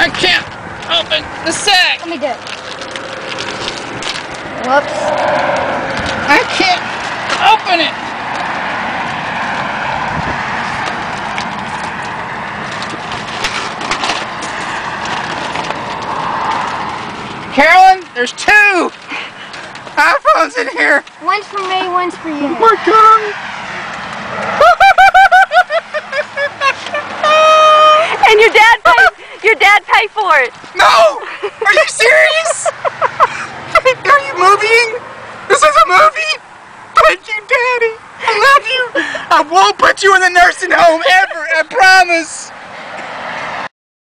I can't open the sack. Let me do it. Whoops. I can't open it. Carolyn, there's 2 iPhones in here. One's for me, one's for you. Oh my God. And your dad paid for it. No! Are you serious? Are you moving? This is a movie? Thank you, Daddy. I love you. I won't put you in the nursing home ever, I promise.